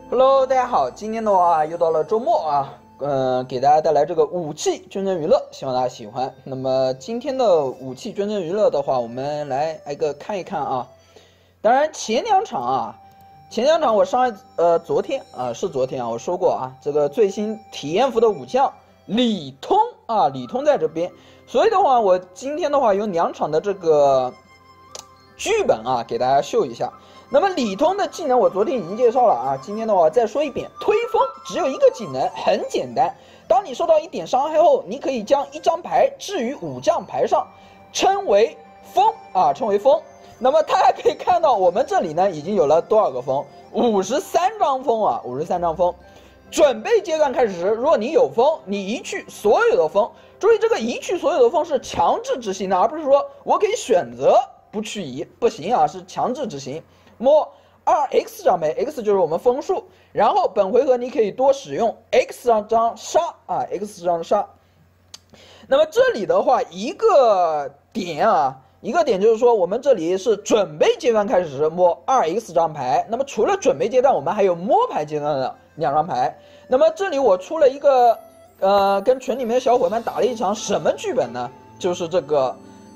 Hello，大家好，今天的话又到了周末啊，给大家带来这个武器捐赠娱乐，希望大家喜欢。那么今天的武器捐赠娱乐的话，我们来挨个看一看啊。当然前两场我昨天我说过啊，这个最新体验服的武将李通啊，李通在这边，所以的话，我今天的话有2场的这个剧本啊，给大家秀一下。那么李通的技能我昨天已经介绍了啊，今天的话我再说一遍，推风只有一个技能，很简单。当你受到1点伤害后，你可以将1张牌置于武将牌上，称为风啊，称为风。那么大家可以看到，我们这里呢已经有了多少个风？53张风啊，53张风。准备阶段开始时，如果你有风，你移去所有的风。注意，这个移去所有的风是强制执行的，而不是说我可以选择不去移，不行啊，是强制执行。摸 2x 张牌 ，x 就是我们风数，然后本回合你可以多使用 x 张杀啊 ，x 张杀。那么这里的话，一个点就是说，我们这里是准备阶段开始时摸 2x 张牌。那么除了准备阶段，我们还有摸牌阶段的2张牌。那么这里我出了一个跟群里面的小伙伴打了一场什么剧本呢？就是这个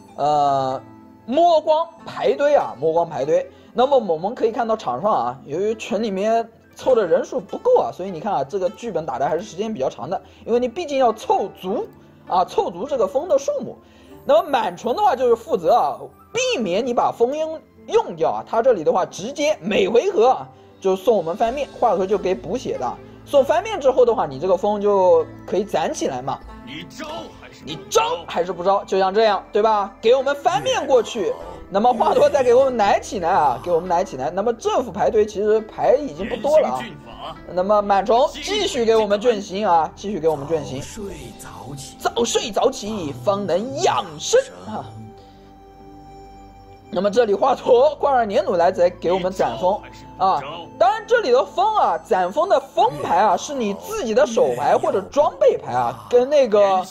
摸光排堆啊，摸光排堆。那么我们可以看到场上啊，由于群里面凑的人数不够啊，所以你看啊，这个剧本打的还是时间比较长的，因为你毕竟要凑足这个风的数目。那么满虫的话就是负责啊，避免你把风用掉啊。他这里的话直接每回合啊就送我们翻面，话头就给补血的。送翻面之后的话，你这个风就可以攒起来嘛。你招还是不招？就像这样，对吧？给我们翻面过去。那么华佗再给我们奶起来啊，给我们奶起来。那么这副牌堆其实牌已经不多了啊。那么满虫继续给我们卷型啊，继续给我们卷型。早睡早起方能养生啊。那么这里华佗挂上年弩来再给我们攒风啊。当然这里的风啊，攒风的风牌啊，是你自己的手牌或者装备牌啊，跟那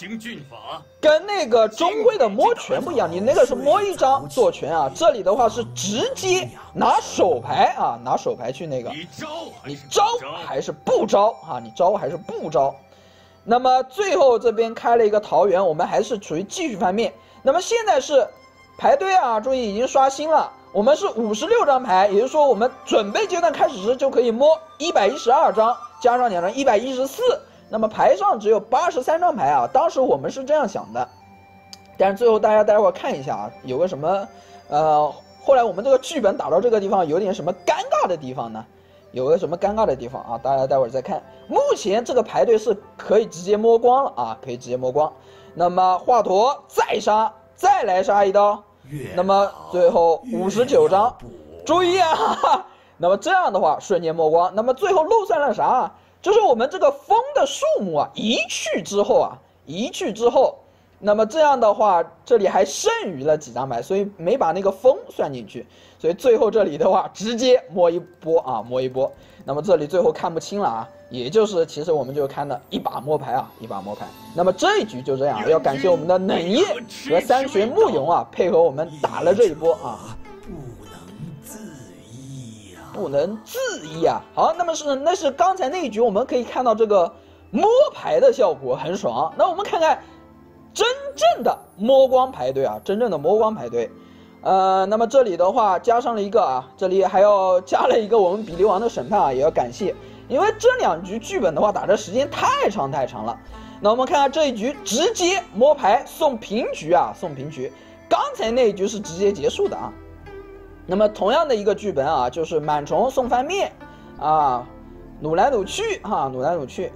个中徽的摸拳不一样，你那个是摸1张做拳啊，这里的话是直接拿手牌啊，拿手牌去那个，你招还是不招啊？你招还是不招？那么最后这边开了一个桃园，我们还是处于继续翻面。那么现在是排队啊，注意已经刷新了，我们是56张牌，也就是说我们准备阶段开始时就可以摸112张，加上2张114。那么牌上只有83张牌啊，当时我们是这样想的，但是最后大家待会儿看一下啊，有个什么后来我们这个剧本打到这个地方有点什么尴尬的地方呢？有个什么尴尬的地方啊？大家待会儿再看。目前这个排队是可以直接摸光了啊，可以直接摸光。那么华佗再来杀一刀，那么最后59张，注意啊！那么这样的话瞬间摸光。那么最后漏算了啥？就是我们这个风的数目啊，移去之后，那么这样的话，这里还剩余了几张牌，所以没把那个风算进去，所以最后这里的话直接摸一波啊，摸一波。那么这里最后看不清了啊，也就是其实我们就看了一把摸牌啊，一把摸牌。那么这一局就这样，要感谢我们的冷夜和3学慕容啊，配合我们打了这一波啊。不能自抑啊！好，那是刚才那一局，我们可以看到这个摸牌的效果很爽。那我们看看真正的摸光排队啊，真正的摸光排队。那么这里的话加上了一个啊，这里还要加了一个我们比利王的审判啊，也要感谢，因为这2局剧本的话打的时间太长了。那我们看看这一局直接摸牌送平局啊，送平局。刚才那一局是直接结束的啊。那么同样的一个剧本啊，就是满虫送翻面啊，弩来弩去哈，弩来弩去，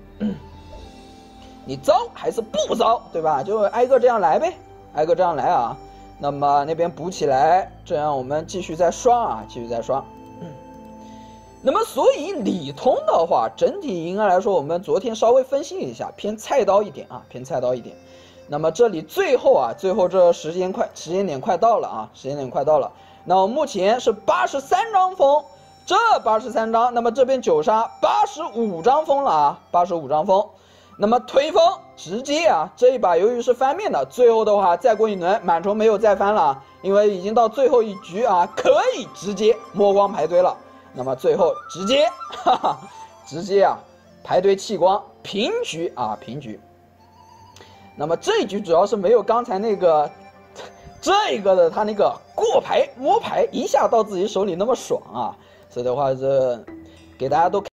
你招还是不招，对吧？就挨个这样来呗，挨个这样来啊。那么那边补起来，这样我们继续再刷啊，继续再刷。那么所以李通的话，整体应该来说，我们昨天稍微分析了一下，偏菜刀一点啊，偏菜刀一点。那么这里最后这时间点快到了啊，时间点快到了。那么目前是83张风，这83张，那么这边9杀85张风了啊，85张风。那么推风直接啊，这一把由于是翻面的，最后的话再过一轮满虫没有再翻了，因为已经到最后一局啊，可以直接摸光排堆了。 那么最后直接啊排队弃光，平局啊平局。那么这一局主要是没有刚才那个这个的他那个过牌摸牌一下到自己手里那么爽啊，所以的话这给大家都。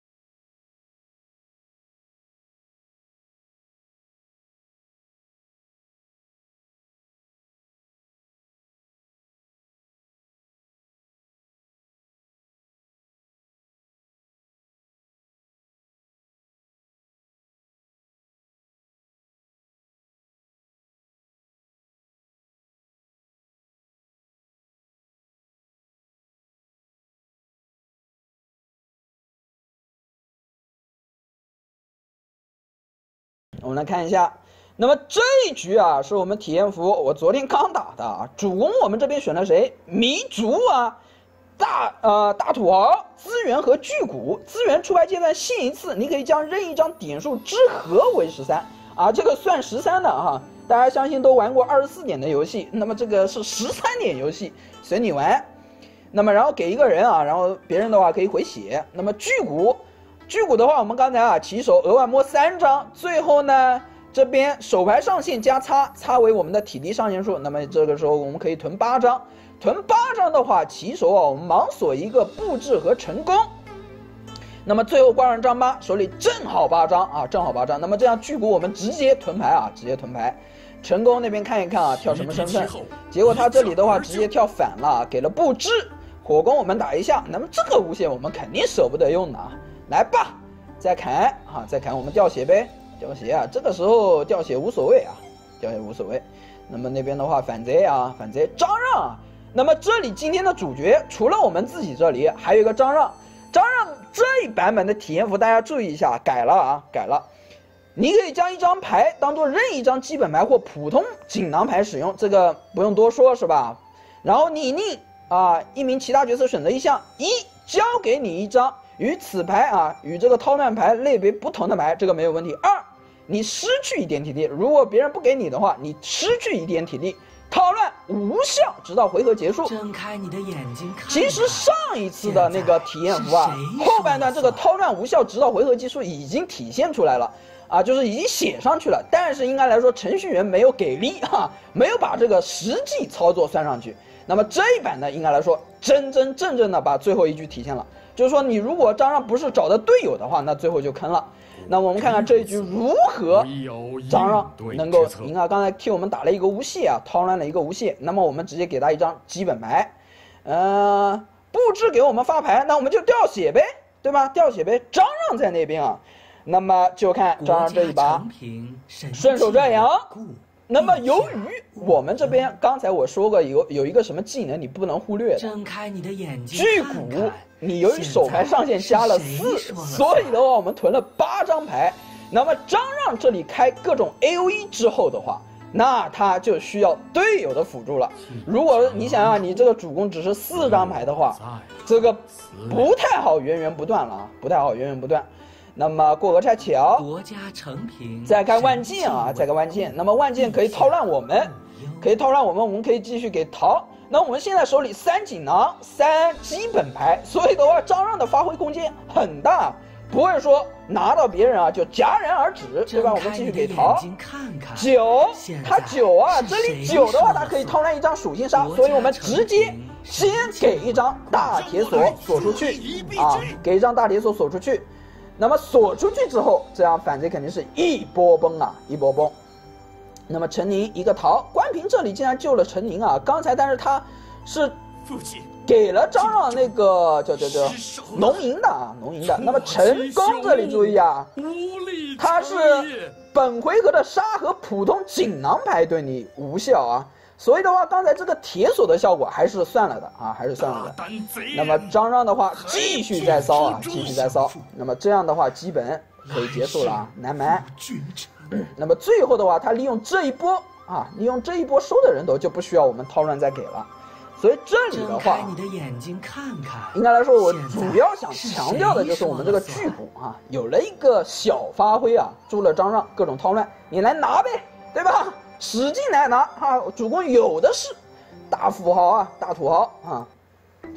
我们来看一下，那么这一局啊，是我们体验服，我昨天刚打的啊。主攻我们这边选了谁？迷族啊，大土豪，资源和巨骨。资源出牌阶段限一次，你可以将任意一张点数之和为13啊，这个算13的哈。大家相信都玩过24点的游戏，那么这个是13点游戏，随你玩。那么然后给一个人啊，然后别人的话可以回血。那么巨骨的话，我们刚才啊起手额外摸3张，最后呢这边手牌上限加擦为我们的体力上限数，那么这个时候我们可以囤8张，囤8张的话起手啊我们盲锁一个布置和成功，那么最后挂上张8，手里正好8张啊，正好8张，那么这样巨骨我们直接囤牌啊，直接囤牌。成功那边看一看啊，跳什么身份？结果他这里的话直接跳反了，给了布置。火攻我们打一下，那么这个无限我们肯定舍不得用的啊。来吧，再砍啊，再砍，我们掉血呗，掉血啊，这个时候掉血无所谓啊，掉血无所谓。那么那边的话反贼啊，反贼张让啊。那么这里今天的主角除了我们自己这里，还有一个张让。张让这一版本的体验服大家注意一下，改了啊，改了。你可以将一张牌当做任意一张基本牌或普通锦囊牌使用，这个不用多说是吧？然后你令一名其他角色选择一项，交给你一张与此牌与这个掏乱牌类别不同的牌，这个没有问题。2，你失去1点体力，如果别人不给你的话，你失去1点体力，掏乱无效，直到回合结束。 睁开你的眼睛看看。 其实上一次的那个体验服后半段这个掏乱无效，直到回合结束已经体现出来了。就是已经写上去了，但是应该来说程序员没有给力没有把这个实际操作算上去。那么这一版呢，应该来说真正的把最后一局体现了，就是说你如果张让不是找的队友的话，那最后就坑了。那我们看看这一局如何张让能够赢啊！刚才替我们打了一个无懈啊，掏乱了一个无懈，那么我们直接给他一张基本牌，布置给我们发牌，那我们就掉血呗，对吧？掉血呗，张让在那边啊。那么就看张让这一把顺手转阳。那么由于我们这边刚才我说过有一个什么技能你不能忽略的， 睁开你的眼睛巨骨你由于手牌上限加了4，所以的话我们囤了8张牌。那么张让这里开各种 AOE 之后的话，那他就需要队友的辅助了。如果你想要你这个主攻只是4张牌的话，这个不太好源源不断了啊，不太好源源不断。那么过河拆桥， 国家成品， 再开万剑啊，再开万剑。那么万剑可以掏乱我们，我们可以继续给掏。那我们现在手里3锦囊，3基本牌，所以的话张让的发挥空间很大，不会说拿到别人就戛然而止，对吧？我们继续给掏。9，他9这里9的话，他可以掏乱一张属性杀，所以我们直接先给一张大铁锁锁出去给一张大铁锁锁出去。那么锁出去之后，这样反贼肯定是一波崩一波崩。那么陈宁一个逃，关平这里竟然救了陈宁刚才但是他是给了张让那个叫农营的农营的。那么陈宫这里注意他是本回合的沙和普通锦囊牌对你无效所以的话，刚才这个铁锁的效果还是算了的还是算了的。那么张让的话继续再骚继续再骚。那么这样的话基本可以结束了南蛮。那么最后的话，他利用这一波利用这一波收的人头，就不需要我们掏乱再给了。所以这里的话， 你的眼睛看看， 应该来说，我主要想强调的就是我们这个巨骨有了一个小发挥助了张让各种掏乱，你来拿呗，对吧？使劲来拿主公有的是大富豪大土豪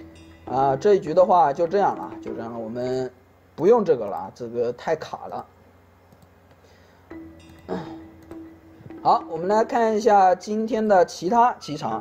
啊，这一局的话就这样了，就这样了，我们不用这个了，这个太卡了。好，我们来看一下今天的其他几场，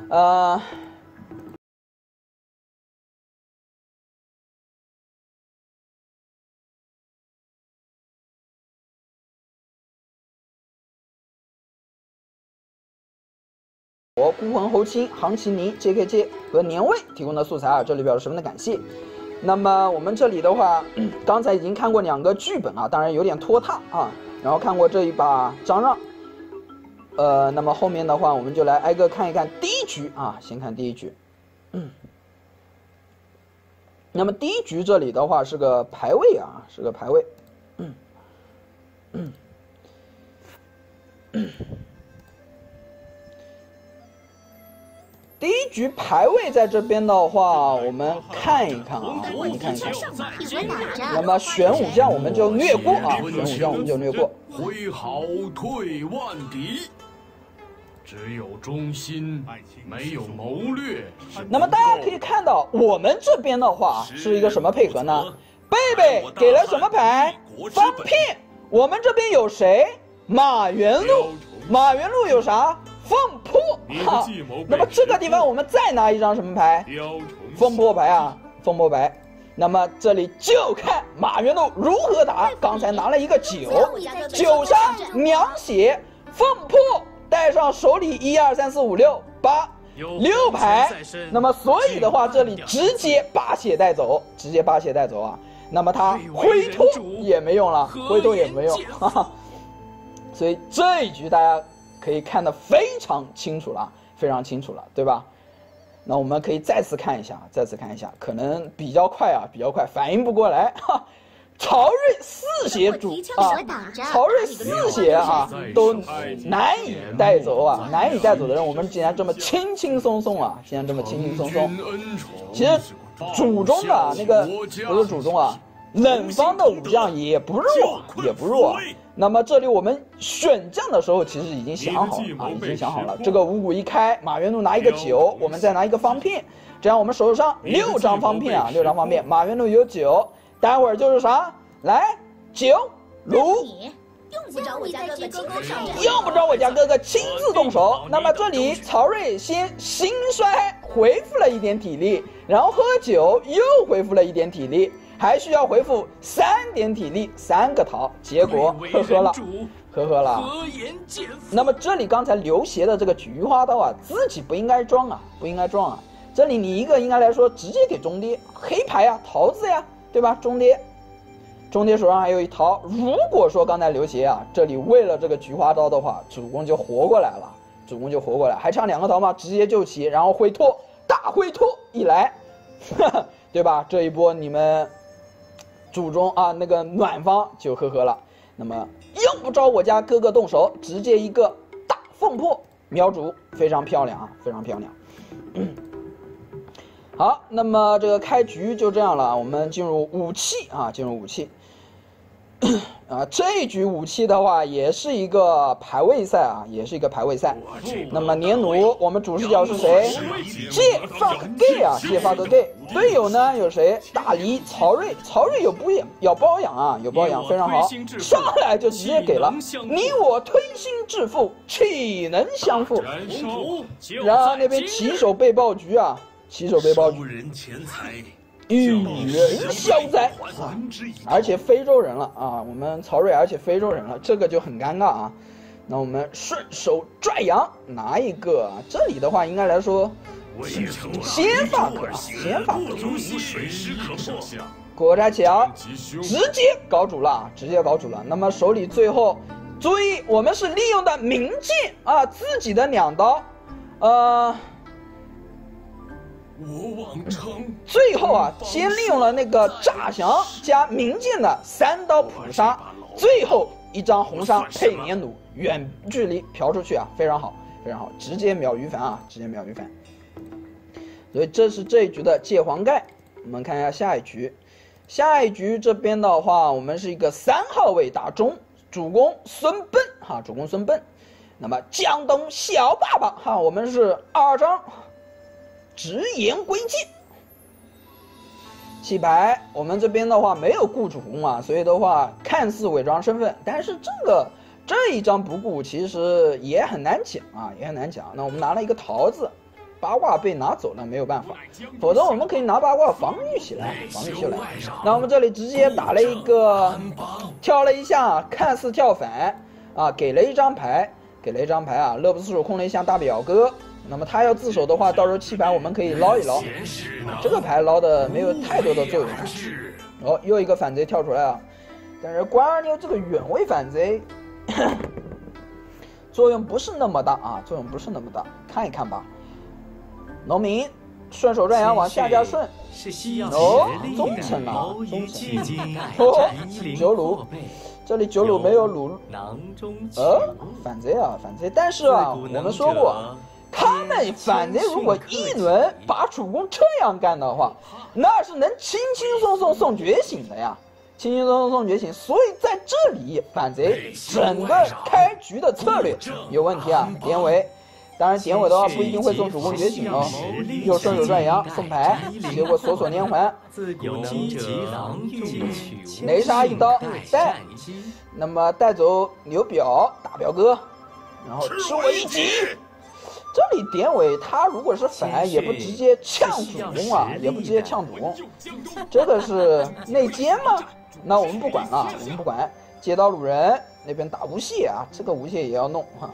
孤魂侯青、杭奇尼、JKJ 和年味提供的素材啊，这里表示十分的感谢。那么我们这里的话，刚才已经看过2个剧本啊，当然有点拖沓啊，然后看过这一把张让。那么后面的话，我们就来挨个看一看第一局啊，先看第一局。那么第一局这里的话是个排位啊，是个排位。第一局排位在这边的话，我们看一看啊，我们看一看。那么玄武将我们就略过啊，玄武将我们就略过。 挥毫退万敌。只有忠心，没有谋略。 那么大家可以看到，我们这边的话是一个什么配合呢？贝贝给了什么牌？方片。我们这边有谁？马元禄。马元禄有啥？凤魄。那么这个地方我们再拿一张什么牌？凤魄牌啊，凤魄牌。那么这里就看马元禄如何打。刚才拿了一个9杀秒血凤魄。带上手里1、2、3、4、5、6、8、6牌，那么所以的话，这里直接拔血带走，直接拔血带走啊。那么他挥脱也没用了，挥脱也没用，哈哈。所以这一局大家可以看得非常清楚了，非常清楚了，对吧？那我们可以再次看一下，可能比较快啊，比较快，反应不过来哈。曹睿4血主啊，曹睿4血啊，都难以带走啊，难以带走的人，我们竟然这么轻轻松松啊，竟然这么轻轻松松。其实主中的那个不是主中啊，冷方的武将也不弱，也不弱啊。那么这里我们选将的时候，其实已经想好了啊，已经想好了。这个五谷一开，马元禄拿一个9，我们再拿一个方片，这样我们手上6张方片啊，6张方片，马元禄有9。待会儿就是啥？来9卢， 用不着我家哥哥亲自上阵， 用不着我家哥哥亲自动手。那么这里曹睿先心衰，恢复了一点体力，然后喝酒又恢复了一点体力，还需要恢复3点体力，3个桃，结果呵了。那么这里刚才刘协的这个菊花刀啊，自己不应该装啊，不应该装啊。这里你一个应该来说直接给中爹，黑牌啊，桃子呀。对吧？中爹手上还有一桃。如果说刚才刘协啊，这里为了这个菊花刀的话，主公就活过来了，还差2个桃嘛，直接就起，然后挥脱，大挥脱一来，对吧？这一波你们主中啊那个暖方就呵了。那么用不着我家哥哥动手，直接一个大凤魄秒主，非常漂亮啊，非常漂亮。好，那么这个开局就这样了，我们进入武器啊，这一局武器的话也是一个排位赛啊，那么年奴，我们主视角是谁？借 fuck gay 啊，借 fuck gay。队友呢有谁？大黎、曹睿有包养啊，有包养，非常好，上来就直接给了，你我推心置腹，岂能相负？然而那边骑手被爆局啊。与人消灾，而且非洲人了啊！我们曹睿，而且非洲人了，这个就很尴尬啊。那我们顺手拽羊拿一个，这里的话应该来说，先发可，果扎乔直接搞主了，那么手里最后注意，我们是利用的明剑啊，自己的2刀，最后啊，先利用了那个诈降加明剑的3刀普杀，最后一张红伤配年弩，远距离嫖出去啊，非常好，直接秒于凡啊，所以这是这一局的借黄盖。我们看一下下一局这边的话，我们是一个3号位打中，主攻孙臏，那么江东小爸爸哈，我们是2张直言归剑， 弃牌，我们这边的话没有顾主公啊，所以的话看似伪装身份，但是这一张不顾其实也很难讲啊，也很难讲。那我们拿了一个桃子，八卦被拿走了，没有办法，否则我们可以拿八卦防御起来，防御起来。那我们这里直接打了一个跳了一下，看似跳反啊，给了一张牌啊，乐不思蜀控了一下大表哥。那么他要自首的话，到时候弃牌我们可以捞一捞，这个牌捞的没有太多的作用。哦，又一个反贼跳出来啊，但是关二妞这个远位反贼作用不是那么大啊，作用不是那么大，看一看吧。农民顺手转阳往下家顺，哦，忠诚了，忠诚。哦，九鲁，这里九鲁没有鲁，反贼啊，反贼。但是啊，我们说过，他们反贼如果一轮把主公这样干的话，那是能轻轻松松送觉醒的呀，轻轻松松送觉醒。所以在这里反贼整个开局的策略有问题啊，典韦。当然典韦的话不一定会送主公觉醒哦，又顺手转阳送牌，结果锁锁连环，雷杀一刀带，那么带走牛表大表哥，然后吃我一击。这里典韦他如果是反也不直接呛主公啊，也不直接呛主公，这个是内奸吗？那我们不管了，我们不管。接刀鲁人那边打无懈啊，这个无懈也要弄哈。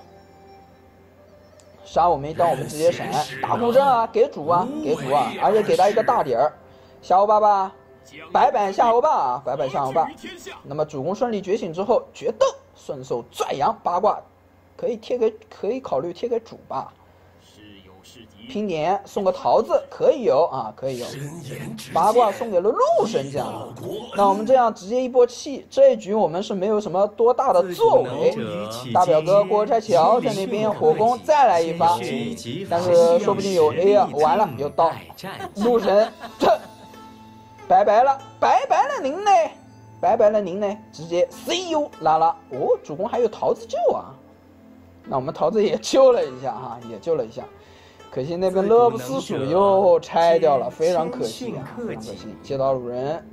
杀我们一刀，我们直接闪，打护阵啊，给主啊，给主啊，而且给他一个大点儿，夏侯爸，白板夏侯爸，白板夏侯爸。那么主公顺利觉醒之后，决斗顺手转阳八卦，可以考虑贴给主吧。拼点送个桃子可以有啊，可以有。八卦送给了陆神将，那我们这样直接一波弃，这一局我们是没有什么多大的作为。大表哥郭拆桥在那边火攻再来一发，但是说不定有 A 啊，完了有刀。陆神这拜拜了您呢，拜拜了您呢，直接 CU 拉拉。哦，主公还有桃子救啊，那我们桃子也救了一下哈，也救了一下。可惜那边乐不思蜀又拆掉了，非常可惜啊，非常可惜。接到鲁人，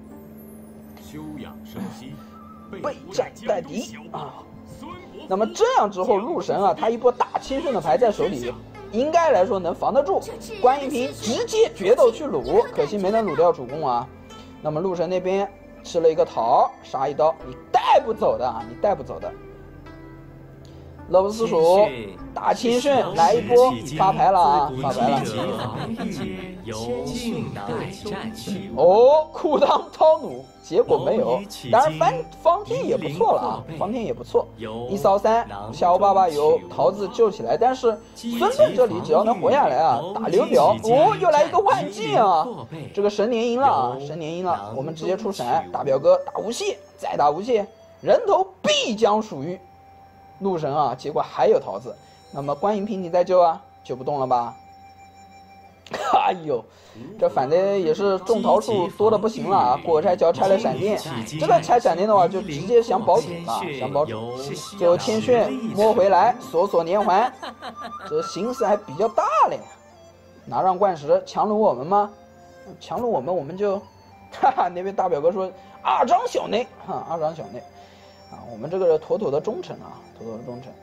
备战待敌啊。那么这样之后，陆神啊，他一波大清顺的牌在手里，应该来说能防得住。关云平直接决斗去掳，可惜没能掳掉主公啊。那么陆神那边吃了一个桃，杀一刀，你带不走的啊，你带不走的。乐不思蜀大清顺来一波发牌了啊，发牌了。哦，裤裆掏弩，结果没有。当然方天也不错了啊，方天也不错。一扫三，夏侯爸有桃子救起来，但是孙膑这里只要能活下来啊，打刘表，哦，又来一个万箭啊，这个神连赢了啊，神连赢了。我们直接出闪，大表哥打无懈，再打无懈，人头必将属于陆神啊，结果还有桃子，那么关云平你再救啊，救不动了吧？哎呦，这反正也是种桃树多的不行了啊！过拆桥拆了闪电，这个拆闪电的话就直接想保主了，想保主。最后千炫摸回来，锁连环，这形势还比较大嘞。拿让冠石强掳我们吗？强掳我们，我们就，哈哈，那边大表哥说二张小内哈，二张小内。啊，我们这个妥妥的忠诚啊，妥妥的忠诚。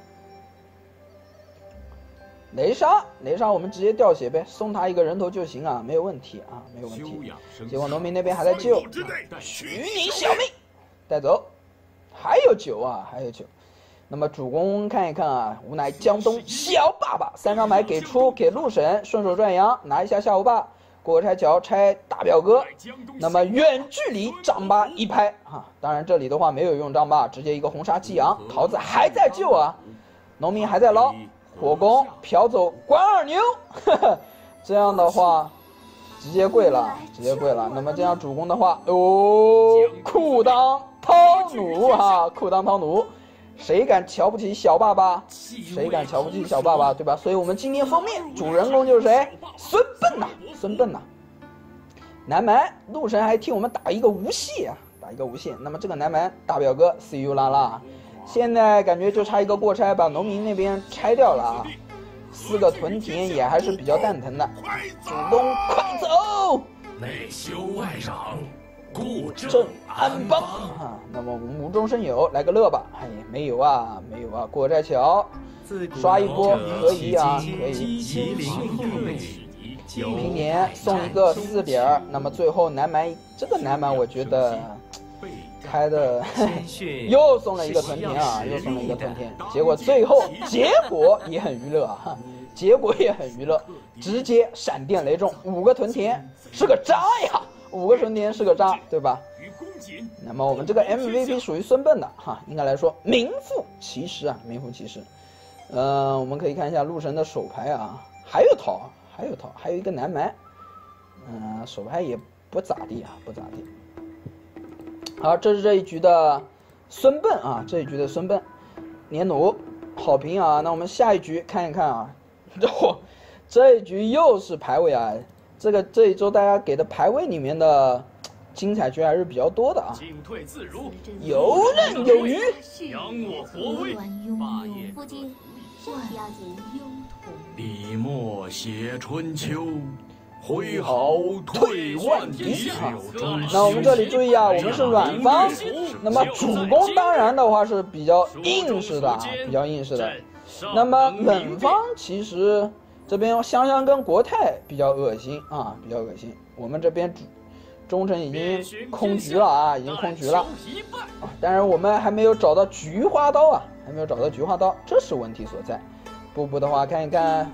雷杀，我们直接掉血呗，送他一个人头就行啊，没有问题啊，没有问题。结果农民那边还在救，许你小命，带走，还有酒啊，还有酒。那么主公看一看啊，无奈江东小爸爸3张牌给出给陆神，顺手转阳拿一下夏侯霸。过拆桥拆大表哥，那么远距离丈八一拍啊！当然这里的话没有用丈八，直接一个红杀激昂，桃子还在救啊，农民还在捞，火攻嫖走关二牛，呵呵，这样的话直接跪了，直接跪了。那么这样主攻的话，哦，裤裆掏弩啊，裤裆掏弩。谁敢瞧不起小爸爸？谁敢瞧不起小爸爸，对吧？所以我们今天封面主人公就是谁？孙膑呐，孙膑呐。南蛮陆神还替我们打一个无懈啊，打一个无懈。那么这个南蛮大表哥 CU 拉拉，现在感觉就差一个过拆把农民那边拆掉了啊。4个屯田也还是比较蛋疼的，主动快走！ 内修外攘，固正安邦啊。那么我们无中生有，来个乐吧。哎，没有啊，没有啊。过寨桥，刷一波可以啊，可以。平年送一个4点，那么最后南蛮这个南蛮我觉得开的又送了一个屯田啊，又送了一个屯田，结果最后结果也很娱乐啊，结果也很娱乐，直接闪电雷中5个屯田，是个渣呀，5个屯田是个渣，对吧？那么我们这个 MVP 属于孙臏的哈，应该来说名副其实啊，名副其实。我们可以看一下陆神的手牌啊，还有桃，还有一个南蛮，手牌也不咋地啊，不咋地。好，这是这一局的孙臏啊，这一局的孙臏，年弩好评啊。那我们下一局看一看啊，这一局又是排位啊，这一周大家给的排位里面的精彩局还是比较多的啊。 进退自如， 游刃有余， 扬我国威，霸业。 夫君，身体要紧，忧痛。 笔墨写春秋。挥毫退万敌。 那我们这里注意啊，我们是软方，那么主攻当然的话是比较硬式的，比较硬式的。那么冷方其实这边香香跟国泰比较恶心啊，比较恶心。我们这边中城已经空局了啊，已经空局了。当然我们还没有找到菊花刀啊，还没有找到菊花刀，这是问题所在。步步的话看一看。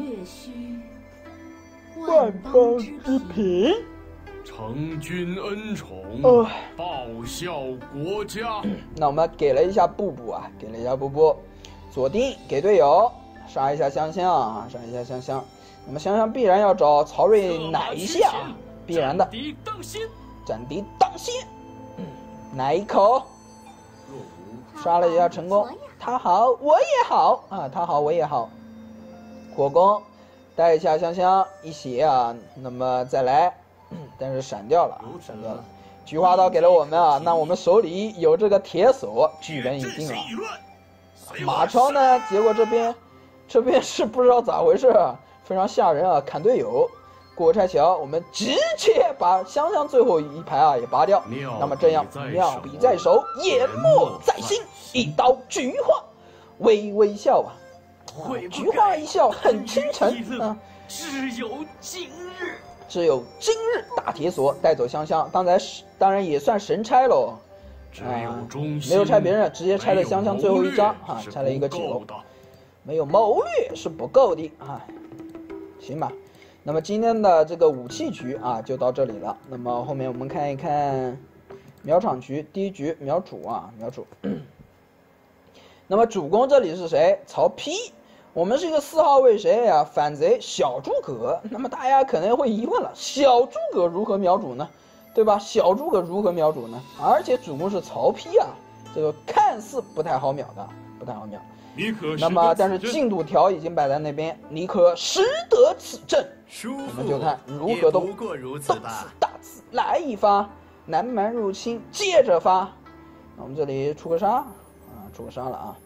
万邦之平， 承君恩宠，报效国家。 那我们给了一下步步啊，给了一下步步，左定给队友，杀一下香香，杀一下香香。那么香香必然要找曹睿奶一下，必然的。斩敌当先，奶一口，刷了一下成功。他好我也好啊，他好我也好，火攻。带一下香香一血啊，那么再来，但是闪掉了，闪掉了。菊花刀给了我们啊，那我们手里有这个铁锁，剧本已定了。马超呢？结果这边是不知道咋回事，非常吓人啊！砍队友，过拆桥，我们直接把香香最后一排啊也拔掉。那么这样妙笔在手，眼墨在心，一刀菊花，微微笑啊。菊花一笑很倾城啊！ 只有今日大铁锁带走香香，当然也算神拆喽。没有拆别人，直接拆了香香最后一张啊，拆了一个9，没有谋略是不够的啊。行吧，那么今天的这个武器局啊就到这里了。那么后面我们看一看苗场局，第一局苗主啊，苗主。那么主攻这里是谁？曹丕。我们是一个4号位谁呀？反贼小诸葛。那么大家可能会疑问了，小诸葛如何秒主呢？对吧？小诸葛如何秒主呢？而且主攻是曹丕啊，这个看似不太好秒的，不太好秒。那么但是进度条已经摆在那边，你可识得此阵。我们就看如何动。动次大次来一发，南蛮入侵接着发。那我们这里出个杀啊，出个杀了啊。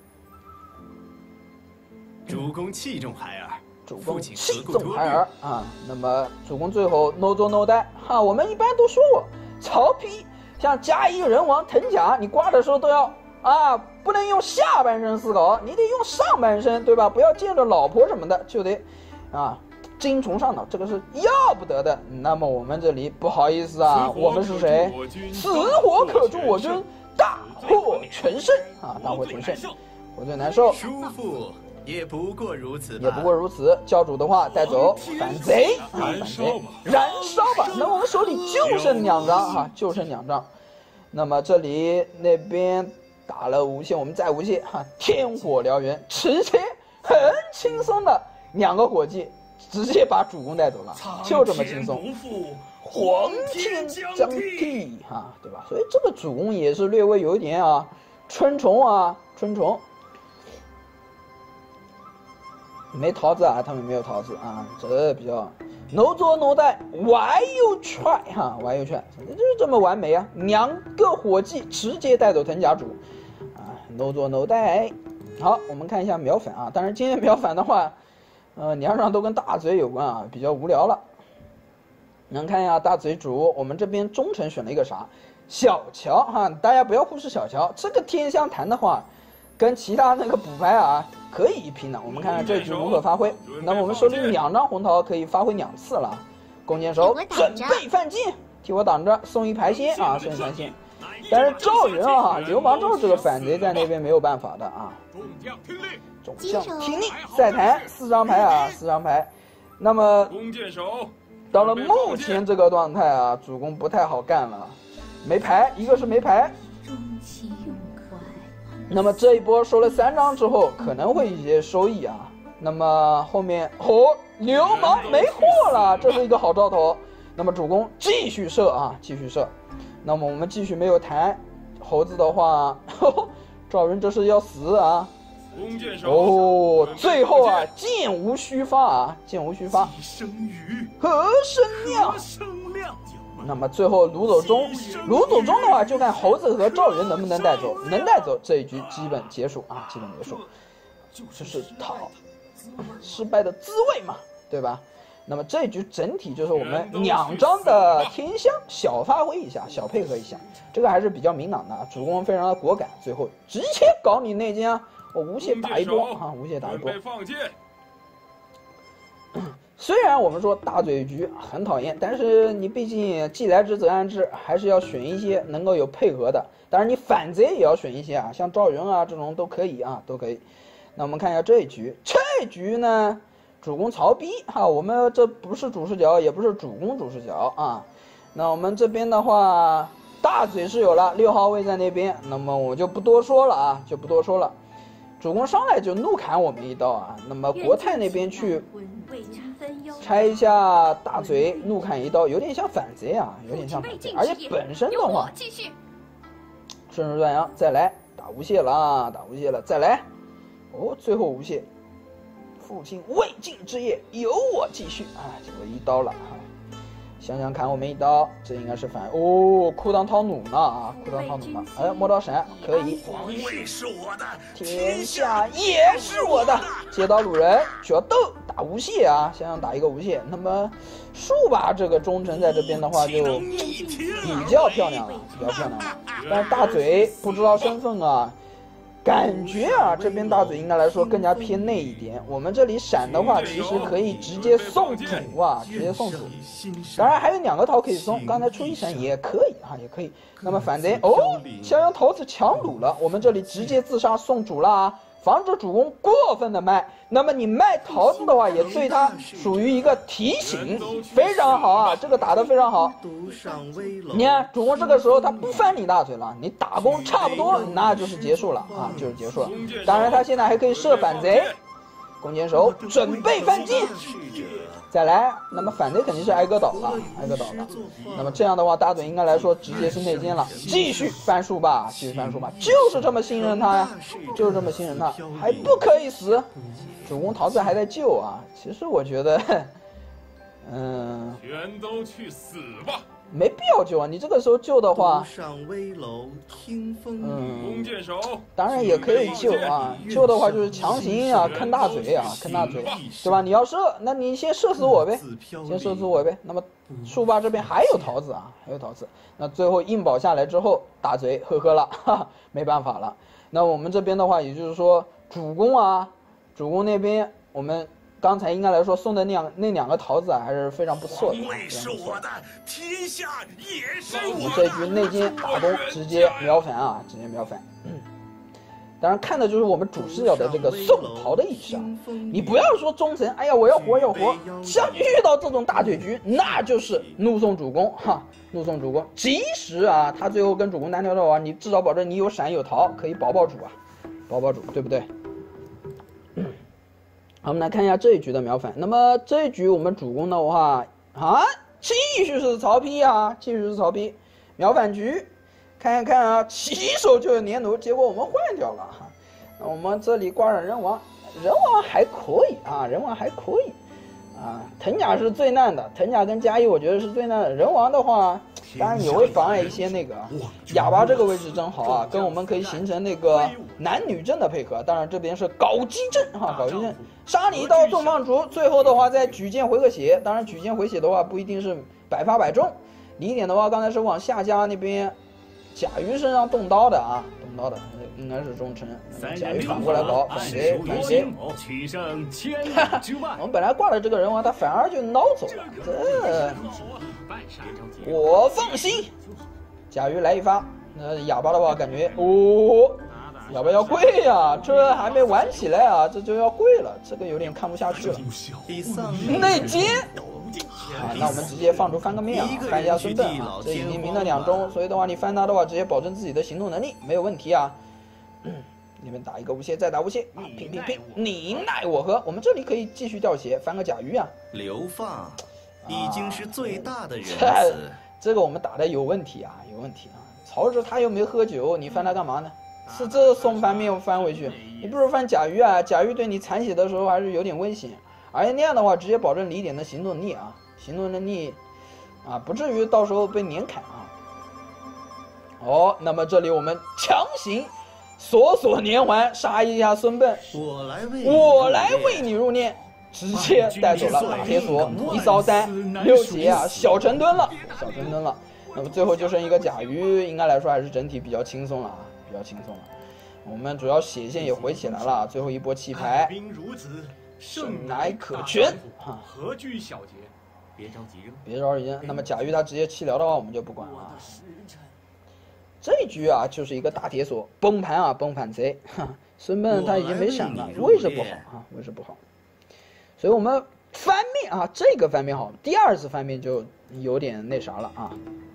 主公器重孩儿， 主公器重孩儿啊。那么主公最后 no 做 no die 哈，我们一般都说过，曹丕像加一个人王藤甲，你挂的时候都要啊，不能用下半身思考，你得用上半身，对吧？不要见着老婆什么的，就得啊精虫上脑，这个是要不得的。那么我们这里不好意思啊，我们是谁？此火可助我军，大获全胜啊，大获全胜，我最难受。 叔父。也不过如此， 也不过如此。教主的话带走反贼啊，反贼，燃烧吧！那我们手里就剩2张哈，就剩2张。那么这里那边打了无限，我们再无限哈，天火燎原，直接很轻松的2个火计，直接把主公带走了，就这么轻松。黄天将地哈，对吧？所以这个主公也是略微有一点啊，春虫啊，春虫。没桃子啊，他们没有桃子啊，这比较 no 做 no die why you try 哈 why you try， 就是这么完美啊，2个火计直接带走藤甲主啊 no 做 no die。好，我们看一下秒反啊，当然今天秒反的话，2场都跟大嘴有关啊，比较无聊了。 能看一下大嘴主，我们这边忠诚选了一个啥？小乔哈，大家不要忽视小乔。这个天香坛的话，跟其他那个补牌啊可以一拼的。我们看看这局如何发挥。那么我们手里2张红桃可以发挥2次了。弓箭手准备犯贱，替我挡着，送一排仙啊，送一排仙。但是赵云啊，流氓赵这个反贼在那边没有办法的啊。众将听令，再弹4张牌啊，4张牌。那么弓箭手到了目前这个状态啊，主公不太好干了，没牌，一个是没牌。那么这一波收了3张之后，可能会有一些收益啊。那么后面流氓没货了，这是一个好兆头。那么主公继续射啊，继续射。那么我们继续没有弹猴子的话，赵云这是要死啊！最后啊，箭无虚发啊，箭无虚发。何生亮。那么最后卢走中的话，就看猴子和赵云能不能带走，能带走这一局基本结束啊，基本结束。就是讨失败的滋味嘛，对吧？那么这一局整体就是我们2张的天香小发挥一下，小配合一下，这个还是比较明朗的，主公非常的果敢，最后直接搞你内奸啊！我无懈打一波啊，无懈打一波。虽然我们说大嘴局很讨厌，但是你毕竟既来之则安之，还是要选一些能够有配合的。当然你反贼也要选一些啊，像赵云啊这种都可以啊，都可以。那我们看一下这一局呢，主公曹逼哈，我们这不是主视角，也不是主公主视角啊。那我们这边的话，大嘴是有了，6号位在那边，那么我就不多说了啊，就不多说了。主公上来就怒砍我们一刀啊，那么国泰那边去拆一下大嘴，怒砍一刀，有点像反贼啊，有点像反贼，而且本身的话，顺势断阳，再来打无懈了啊，打无懈了，再来。最后无懈，父亲未尽之业由我继续啊！结果一刀了啊！想想砍我们一刀，这应该是反裤裆掏弩呢啊！裤裆掏弩呢！哎，魔刀闪可以。 皇位是我的， 天下也是我的。接刀掳人，决斗打无懈啊！想想打一个无懈，那么树吧这个忠臣在这边的话就比较漂亮了，比较漂亮了。但是大嘴不知道身份啊。感觉啊，这边大嘴应该来说更加偏内一点。我们这里闪的话，其实可以直接送主啊，直接送主。当然还有2个桃可以送，刚才出一闪也可以啊，也可以。那么反贼襄阳桃子强掳了，我们这里直接自杀送主了啊，防止主公过分的卖。那么你卖桃子的话，也对他属于一个提醒，非常好啊，这个打得非常好。你看主公这个时候他不翻你大嘴了，你打工差不多，那就是结束了啊，就是结束了。当然他现在还可以射反贼，弓箭手准备犯贱，再来。那么反贼肯定是挨个倒了，挨个倒了。那么这样的话，大嘴应该来说直接是内奸了，继续翻书吧，继续翻书吧，就是这么信任他呀，就是这么信任他，还不可以死。主公桃子还在救啊，其实我觉得， 全都去死吧！ 没必要救啊！你这个时候救的话， 弓箭手当然也可以救啊。救的话就是强行啊，坑大嘴啊，坑大嘴，对吧？你要射，那你先射死我呗，先射死我呗。那么树坝这边还有桃子啊，还有桃子。那最后硬保下来之后，大嘴呵呵了，哈哈，没办法了。那我们这边的话，也就是说主公啊，主公那边我们。刚才应该来说送的那两个桃子啊，还是非常不错的。 是我的，天下也是我们这一局内奸打工直接秒反啊，直接秒反。当然看的就是我们主视角的这个送桃的意识啊。你不要说忠臣，哎呀我要活要活，像遇到这种大嘴局，那就是怒送主公哈，怒送主公。即使啊他最后跟主公单挑的话，你至少保证你有闪有桃，可以保主啊，保主，对不对？好，我们来看一下这一局的秒反。那么这一局我们主公的话啊，继续是曹丕啊，继续是曹丕秒反局。看一看啊，起手就有年奴，结果我们换掉了哈。那我们这里挂上人王，人王还可以啊，人王还可以啊。藤甲是最烂的，藤甲跟嘉义我觉得是最烂的。人王的话，当然也会妨碍一些那个哑巴这个位置真好啊，跟我们可以形成那个男女阵的配合。当然这边是搞基阵哈，搞基阵，杀你一刀重放逐，最后的话再举剑回个血。当然举剑回血的话不一定是百发百中。李典的话，刚才是往夏家那边贾瑜身上动刀的啊，动刀的应该是忠臣。贾瑜反过来搞反贼，反贼。 取胜千里之外。 我们本来挂了这个人王，他反而就孬走了，这我放心。贾瑜来一发，那哑巴的话感觉哦，哑巴要跪呀，这还没玩起来啊，这就要跪了，这个有点看不下去了。内接。啊，那我们直接放出翻个面啊，翻一下孙膑啊，这已经明了2中，所以的话你翻他的话，直接保证自己的行动能力，没有问题啊。那边打一个无懈，再打无懈啊，拼拼拼，你奈我何？我们这里可以继续掉血，翻个甲鱼啊。 流放已经是最大的仁慈。 这个我们打的有问题啊，有问题啊。曹植他又没喝酒，你翻他干嘛呢？是这送翻面翻回去，你不如翻甲鱼啊，甲鱼对你残血的时候还是有点危险。而且那样的话，直接保证李典的行动能力啊，行动能力啊，不至于到时候被连砍啊。哦，那么这里我们强行锁连环，杀一下孙膑。我来为你入殓，直接带走了大铁锁，1扫3 6节啊，小成吨了，小成吨了。那么最后就剩一个甲鱼，应该来说还是整体比较轻松了啊，比较轻松了。我们主要血线也回起来了，最后一波弃牌。胜乃可全， 何惧小节？别着急扔， 别着急扔。那么甲鱼他直接弃疗的话，我们就不管了。这一局啊，就是一个大铁锁崩盘啊，崩盘贼。孙膑他已经没闪了，位置不好啊，位置不好。所以我们翻面啊，这个翻面好，第2次翻面就有点那啥了啊。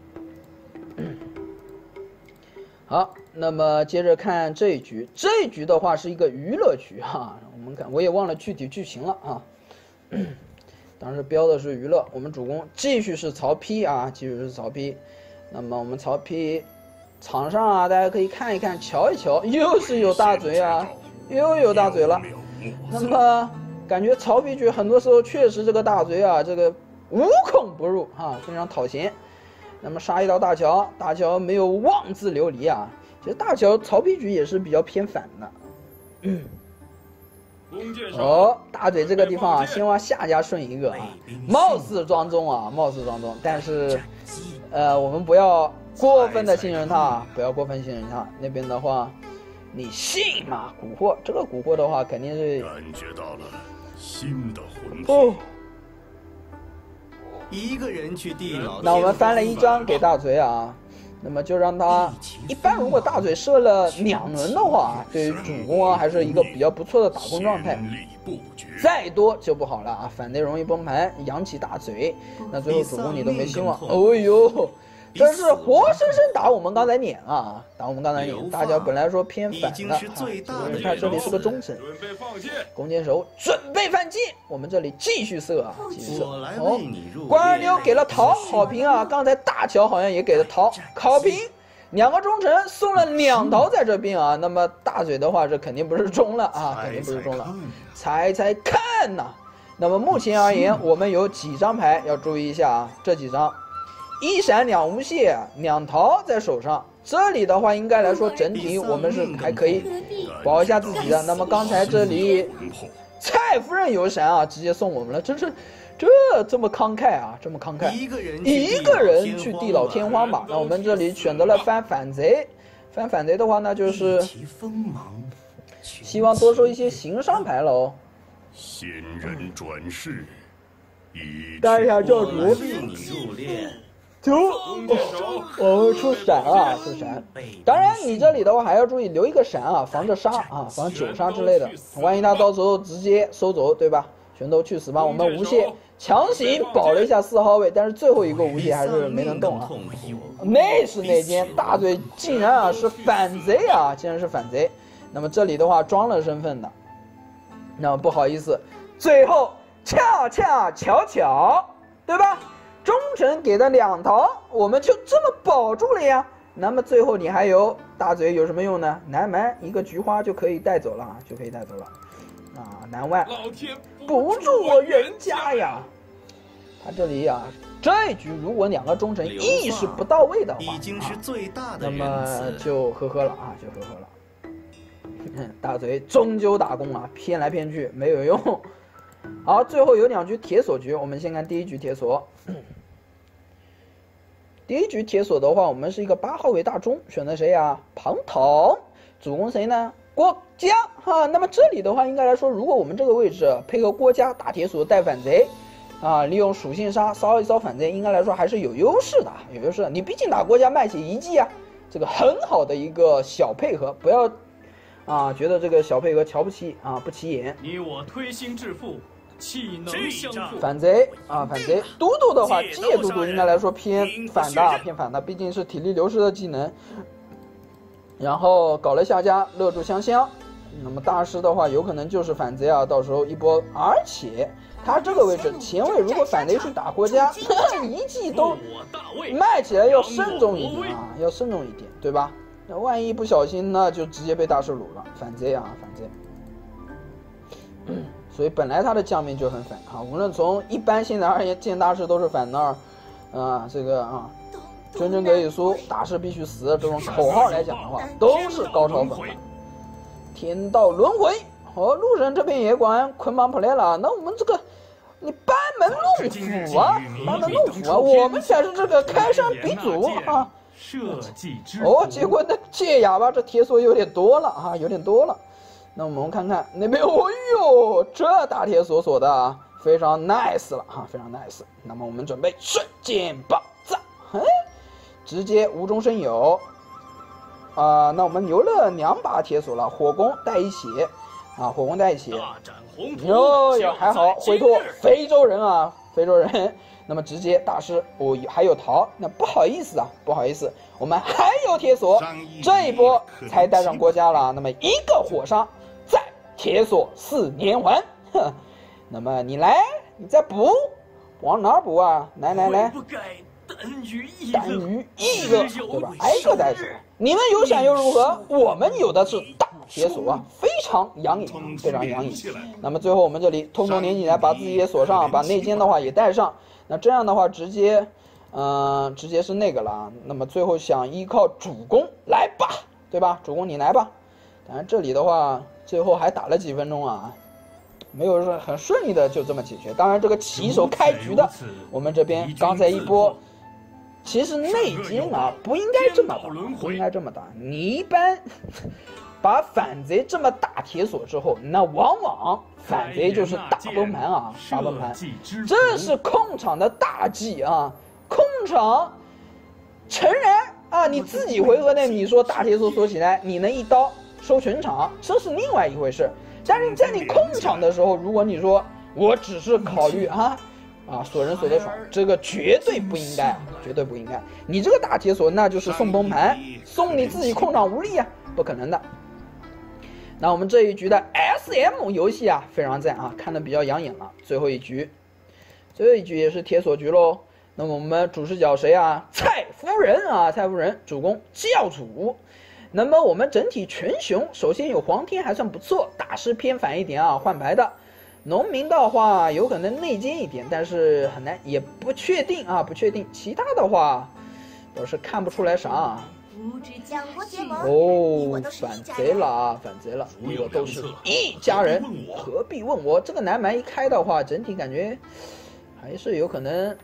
好，那么接着看这一局，这一局的话是一个娱乐局哈，我们看我也忘了具体剧情了啊。当时标的是娱乐，我们主攻继续是曹丕啊，继续是曹丕。那么我们曹丕场上啊，大家可以看一看，瞧一瞧，又是有大嘴啊，又有大嘴了。那么感觉曹丕局很多时候确实这个大嘴啊，这个无孔不入啊，非常讨嫌。那么杀一刀大乔，大乔没有妄自流离啊。其实大乔曹丕局也是比较偏反的。哦，大嘴这个地方啊，先往夏家顺一个啊，貌似庄中啊，貌似庄中，但是我们不要过分的信任他，不要过分信任他。那边的话，你信吗？蛊惑，这个蛊惑的话肯定是感觉到了新的魂魄。 哦。 一个人去地老。 那我们翻了一张给大嘴啊，那么就让他一般，如果大嘴射了2轮的话，对于主攻啊还是一个比较不错的打工状态。再多就不好了啊，反贼容易崩盘，扬起大嘴，那最后主攻你都没希望。哦呦，这是活生生打我们刚才脸啊，打我们刚才脸。大家本来说偏反的，他这里是个忠臣，弓箭手准备反击，我们这里继续射啊，继续射。哦，关二牛给了桃好评啊，刚才大乔好像也给了桃好评，2个忠臣送了2桃在这边啊。那么大嘴的话，这肯定不是中了啊，肯定不是中了，猜猜看呐。那么目前而言，我们有几张牌要注意一下啊，这几张。1闪2无懈，2桃在手上。这里的话，应该来说整体我们是还可以保一下自己的。那么刚才这里蔡夫人有闪啊，直接送我们了，真是这么慷慨啊，这么慷慨。一个人去地老天荒吧。那我们这里选择了翻反贼，翻反贼的话，那就是希望多收一些行商牌了哦。 仙人转世， 带一下教主。我们出闪啊，出闪。当然，你这里的话还要注意留一个闪啊，防着杀啊，防9杀之类的。万一他到时候直接收走，对吧？全都去死吧！我们无懈强行保了一下4号位，但是最后一个无懈还是没能动啊。那是哪间大嘴竟然啊是反贼啊，竟然是反贼。那么这里的话装了身份的，那么不好意思，最后恰巧，对吧？忠臣给的2桃，我们就这么保住了呀。那么最后你还有大嘴有什么用呢？南蛮一个菊花就可以带走了，就可以带走了。啊，南万不助我袁家呀！他这里啊，这一局如果2个忠臣意识不到位的话，那么就呵呵了啊，就呵呵了。大嘴终究打工啊，偏来偏去没有用。好，最后有2局铁锁局，我们先看第1局铁锁。 第一局铁索的话，我们是一个8号位大中，选的谁呀？庞统。主攻谁呢？郭嘉哈。那么这里的话，应该来说，如果我们这个位置配合郭嘉打铁索带反贼，啊，利用属性杀骚一骚反贼，应该来说还是有优势的，有优势的。你毕竟打郭嘉卖血一技啊，这个很好的一个小配合，不要啊觉得这个小配合瞧不起啊，不起眼。 你我推心置腹，气能相负。 反贼啊，反贼。嘟嘟的话，基野嘟嘟应该来说偏反的，偏反的，毕竟是体力流失的技能。然后搞了下家，勒住香香。那么大师的话，有可能就是反贼啊，到时候一波。而且他这个位置前卫，如果反贼去打郭嘉，一技都卖起来要慎重一点啊，要慎重一点，对吧？那万一不小心呢，就直接被大师掳了。反贼啊，反贼。所以本来他的将面就很反啊，无论从一般性的而言，见大师都是反的啊，这个啊，真正可以输，大师必须死这种口号来讲的话，都是高超粉。天道轮回，路人这边也管捆绑 play 了，那我们这个你班门弄斧啊，班门弄斧啊，我们才是这个开山鼻祖啊。 设计之结果那借哑巴这铁索有点多了啊，有点多了。那我们看看那边，哦呦，这大铁索锁的啊，非常 nice 了哈，非常 nice。那么我们准备瞬间爆炸，直接无中生有那我们留了2把铁索了，火攻带一血啊，火攻带一血。哟，还好回脱非洲人啊，非洲人。那么直接大师还有桃，那不好意思啊，不好意思，我们还有铁索，这一波才带上郭嘉了。那么一个火杀，再铁索4连环，那么你来，你再补，往哪儿补啊？来，单于一个，对吧？挨个带手，你们有闪又如何？我们有的是大铁索啊，非常养眼，非常养眼。那么最后我们这里通通连起来，把自己也锁上，把内奸的话也带上。那这样的话，直接是那个了。那么最后想依靠主攻来吧，对吧？主攻你来吧。当然这里的话，最后还打了几分钟啊，没有很顺利的就这么解决。当然这个起手开局的，我们这边刚才一波，其实内奸啊不应该这么打，不应该这么打。你一般把反贼这么打铁索之后，那往往反贼就是大崩盘啊，大崩盘，这是控场的大忌啊！控场，诚然啊，你自己回合内你说大铁索锁起来，你能一刀收全场，这是另外一回事。但是在你控场的时候，如果你说我只是考虑锁人锁得爽，这个绝对不应该，绝对不应该。你这个大铁索那就是送崩盘，送你自己控场无力啊，不可能的。那我们这一局的 SM 游戏啊，非常赞啊，看得比较养眼了。最后一局也是铁索局喽。那么我们主视角谁啊？蔡夫人啊，蔡夫人主攻教主。那么我们整体全雄，首先有黄天还算不错，大师偏反一点啊，换牌的。农民的话有可能内奸一点，但是很难，也不确定啊，不确定。其他的话倒是看不出来啥。反贼了啊！反贼了！我都是一家人，何必问我？这个南蛮一开的话，整体感觉还是有可能，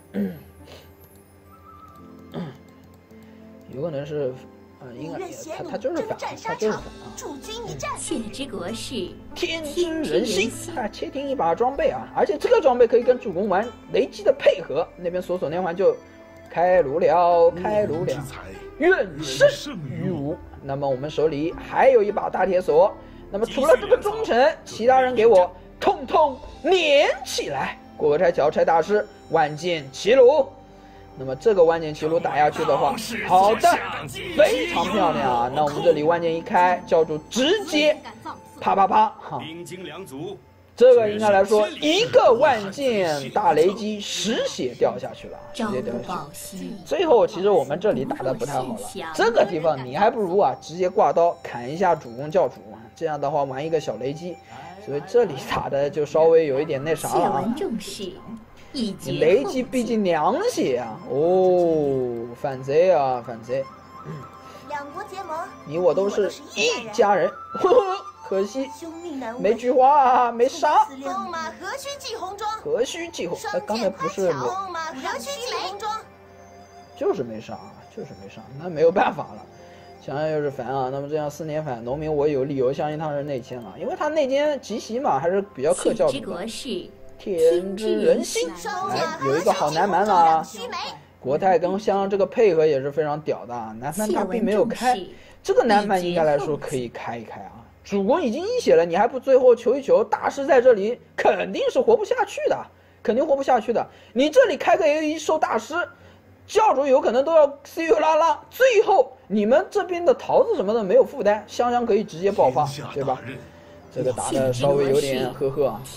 有可能是应该他就是反，他就是反啊！ 血之国是天之人心啊！切听一把装备啊！而且这个装备可以跟主攻玩雷击的配合，那边锁连环就开炉了，愿胜于无。那么我们手里还有一把大铁索，那么除了这个忠臣，其他人给我通通连起来。过河拆桥拆大师，万箭齐弩。那么这个万箭齐弩打下去的话，好的，非常漂亮啊！那我们这里万箭一开，教主直接啪啪啪哈。 兵精粮足。 这个应该来说，一个万箭大雷击10血掉下去了，直接掉下去。最后其实我们这里打的不太好了，这个地方你还不如啊直接挂刀砍一下主攻教主，这样的话玩一个小雷击。所以这里打的就稍微有一点那啥了啊。雷击毕竟2血啊，反贼啊反贼。 两国结盟， 你我都是一家人，呵呵。可惜没菊花啊，没杀。 风马何须系红装？ 何须系红？刚才不是风马何须系红装？ 就是没上啊，就是没上，那没有办法了。想想又是烦啊，那么这样4年反农民，我有理由相信他是内奸了，因为他内奸集袭嘛，还是比较克教的。天之人心，哎，有一个好南蛮啦。国泰跟襄这个配合也是非常屌的，南蛮他并没有开，这个南蛮应该来说可以开一开啊。主公已经一血了，你还不最后求一求？大师在这里肯定是活不下去的，肯定活不下去的。你这里开个 A1收大师，教主有可能都要 CU 拉拉，最后你们这边的桃子什么的没有负担，香香可以直接爆发，对吧？这个打的稍微有点呵呵啊。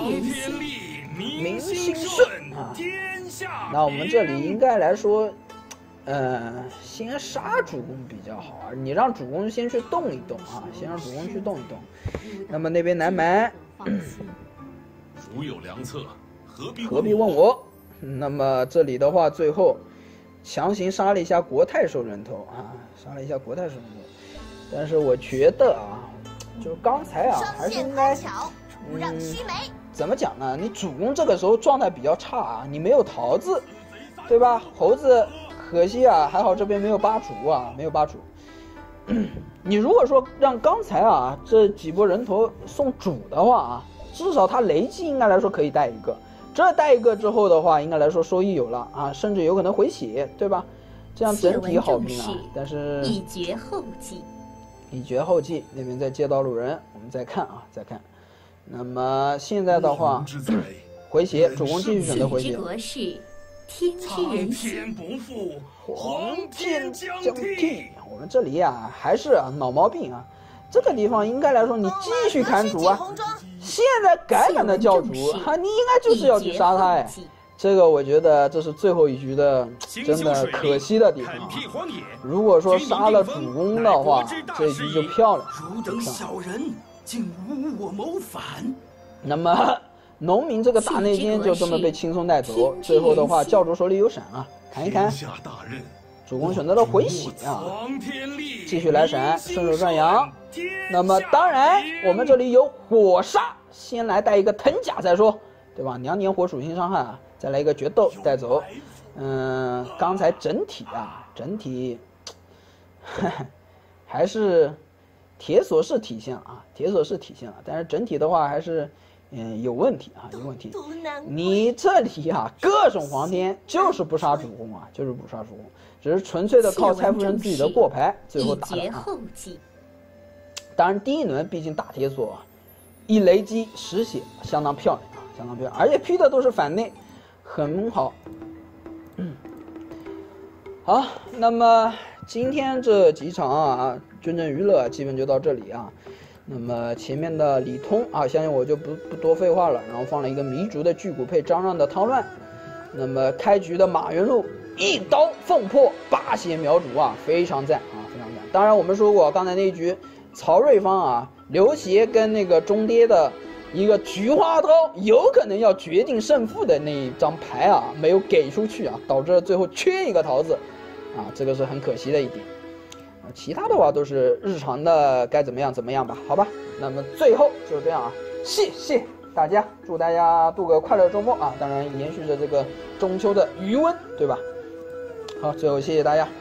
民心顺啊，那我们这里应该来说，先杀主公比较好啊。你让主公先去动一动啊，先让主公去动一动。那么那边南蛮， 孰有良策， 何必问我？那么这里的话，最后强行杀了一下国泰收人头啊，杀了一下国泰收人头。但是我觉得啊，就刚才啊，还是应该，怎么讲呢？你主公这个时候状态比较差啊，你没有桃子，对吧？猴子可惜啊，还好这边没有八主啊，没有八主。你如果说让刚才啊这几波人头送主的话啊，至少他雷击应该来说可以带一个，这带一个之后的话，应该来说收益有了啊，甚至有可能回血，对吧？这样整体好评啊。但是以绝后继， 以绝后继那边在接到路人，我们再看啊，再看。那么现在的话，回血，主公继续选择回血。 苍天不负， 黄天将替。我们这里啊，还是啊脑毛病啊，这个地方应该来说你继续砍主啊。现在改版的教主啊，你应该就是要去杀他哎。这个我觉得这是最后一局的真的可惜的地方啊。如果说杀了主公的话，这一局就漂亮。 汝等小人竟污我谋反。 那么农民这个大内奸就这么被轻松带走，最后的话教主手里有闪啊，砍一砍。主公选择了回血啊，继续来闪，顺手转阳。那么当然我们这里有火杀，先来带一个藤甲再说，对吧？娘年火属性伤害啊，再来一个决斗带走。刚才整体还是铁锁是体现了啊，铁锁是体现了，但是整体的话还是有问题啊，有问题。你这里啊各种黄天就是不杀主公啊，就是不杀主公，只是纯粹的靠蔡夫人自己的过牌最后打的啊。当然第一轮毕竟大铁锁啊，一雷击10血，相当漂亮啊，相当漂亮，而且劈的都是反内，很好。好，那么今天这几场啊，军政娱乐基本就到这里啊。那么前面的李通啊，相信我就不多废话了，然后放了一个糜竺的巨骨配张让的汤乱。那么开局的马元禄一刀凤破8血秒主啊，非常赞啊，非常赞。当然我们说过刚才那一局曹睿方啊刘协跟那个中爹的一个菊花刀有可能要决定胜负的那一张牌啊没有给出去啊，导致最后缺一个桃子啊，这个是很可惜的一点。其他的话都是日常的该怎么样怎么样吧，好吧。那么最后就这样啊，谢谢大家，祝大家度个快乐周末啊！当然延续着这个中秋的余温，对吧？好，最后谢谢大家。